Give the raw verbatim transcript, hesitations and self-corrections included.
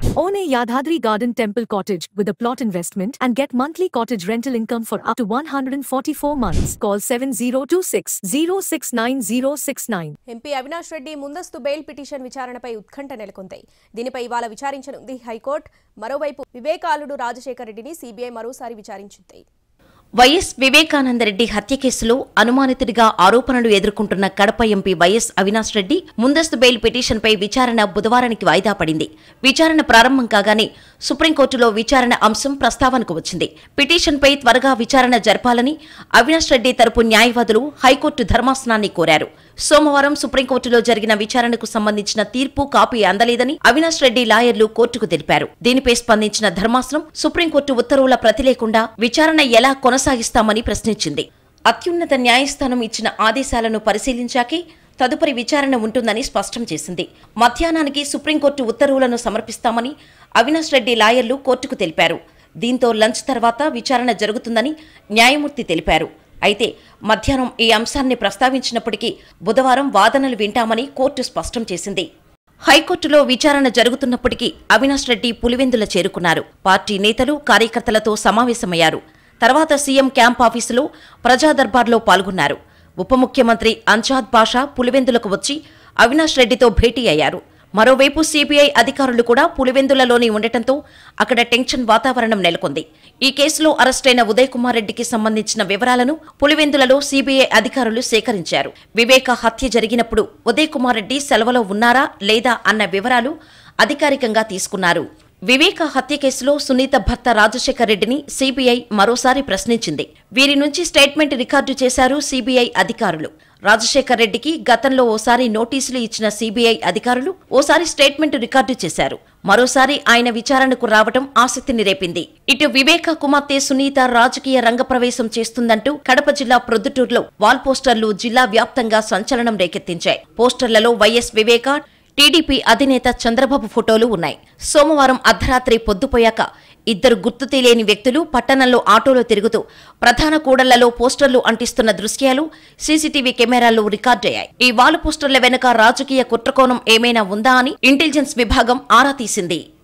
Own a Yadadri Garden Temple cottage with a plot investment and get monthly cottage rental income for up to one hundred forty-four months. Call seven zero two six zero six nine zero six nine. M P Avinash Reddy ముందస్తు bail petition విచారణపై ఉత్కంఠ నెలకొంది. దీనిపై ఇవాళ విచారించనుంది high court. మరోవైపు వివేక అల్లుడు రాజశేఖర్ రెడ్డిని CBI మరోసారి విచారించింది. వైఎస్ వివేకానందరెడ్డి హత్య కేసులో అనుమానితుడిగా ఆరోపణలు ఎదుర్కొంటున్న కడప ఎంపీ వైఎస్ అవినాష్ రెడ్డి ముందస్తు బెయిల్ పిటిషన్పై విచారణ బుధవారానికి వాయిదా పడింది. విచారణ ప్రారంభం కాగానే సుప్రీంకోర్టులో విచారణ అంశం ప్రస్తావనకు వచ్చింది. పిటిషన్పై త్వరగా విచారణ జరపాలని అవినాష్ రెడ్డి తరపు న్యాయవాదులు హైకోర్టు ధర్మాసనాన్ని కోరారు. సోమవారం సుప్రీంకోర్టులో జరిగిన విచారణకు సంబంధించిన తీర్పు కాపీ అందలేదని అవినాష్ రెడ్డి లాయర్లు కోర్టుకు తెలిపారు. దీనిపై స్పందించిన ధర్మాసనం సుప్రీంకోర్టు ఉత్తర్వుల ప్రతి లేకుండా విచారణ ఎలా కొనసాగిస్తామని ప్రశ్నించింది. అత్యున్నత న్యాయస్థానం ఇచ్చిన ఆదేశాలను పరిశీలించాకే తదుపరి విచారణ ఉంటుందని స్పష్టం చేసింది. మధ్యాహ్నానికి సుప్రీంకోర్టు ఉత్తర్వులను సమర్పిస్తామని అవినాష్ రెడ్డి లాయర్లు కోర్టుకు తెలిపారు. దీంతో లంచ్ తర్వాత విచారణ జరుగుతుందని న్యాయమూర్తి తెలిపారు. అయితే మధ్యాహ్నం ఈ అంశాన్ని ప్రస్తావించినప్పటికీ బుధవారం వాదనలు వింటామని కోర్టు స్పష్టం చేసింది. హైకోర్టులో విచారణ జరుగుతున్నప్పటికీ అవినాష్ రెడ్డి పులివెందుల చేరుకున్నారు. పార్టీ నేతలు కార్యకర్తలతో సమావేశమయ్యారు. తర్వాత సీఎం క్యాంప్ ఆఫీసులో ప్రజా దర్బార్లో పాల్గొన్నారు. ఉప ముఖ్యమంత్రి అంజాద్ బాషా పులివెందులకు వచ్చి అవినాష్ రెడ్డితో భేటీ అయ్యారు. మరోవైపు సీబీఐ అధికారులు కూడా పులివెందులలోని ఉండటంతో అక్కడ టెన్షన్ వాతావరణం నెలకొంది. ఈ కేసులో అరెస్టైన ఉదయ్ కుమార్ రెడ్డికి సంబంధించిన వివరాలను పులివెందులలో సీబీఐ అధికారులు సేకరించారు. వివేక హత్య జరిగినప్పుడు ఉదయ్ కుమార్ రెడ్డి సెలవులో ఉన్నారా లేదా అన్న వివరాలు అధికారికంగా తీసుకున్నారు. వివేక హత్య కేసులో సునీత భర్త రాజశేఖర్ రెడ్డిని సీబీఐ మరోసారి ప్రశ్నించింది. వీరి నుంచి స్టేట్మెంట్ రికార్డు చేశారు సీబీఐ అధికారులు. రాజశేఖర్ రెడ్డికి గతంలో ఓసారి నోటీసులు ఇచ్చిన సీబీఐ అధికారులు ఓసారి స్టేట్మెంట్ రికార్డు చేశారు. మరోసారి ఆయన విచారణకు రావడం ఆసక్తిని రేపింది. ఇటు వివేక కుమార్తె సునీత రాజకీయ రంగప్రవేశం చేస్తుందంటూ కడప జిల్లా ప్రొద్దుటూరులో వాల్ పోస్టర్లు జిల్లా వ్యాప్తంగా సంచలనం రేకెత్తించాయి. పోస్టర్లలో వైఎస్ వివేక, టీడీపీ అధినేత చంద్రబాబు ఫోటోలు ఉన్నాయి. సోమవారం అర్ధరాత్రి పొద్దుపోయాక ఇద్దరు గుర్తు తెలియని వ్యక్తులు పట్టణంలో ఆటోలో తిరుగుతూ ప్రధాన కూడళ్లలో పోస్టర్లు అంటిస్తున్న దృశ్యాలు సీసీటీవీ కెమెరాల్లో రికార్డయ్యాయి. ఈ వాల్ పోస్టర్ల వెనుక రాజకీయ కుట్రకోణం ఏమైనా ఉందా అని ఇంటెలిజెన్స్ విభాగం ఆరా తీసింది.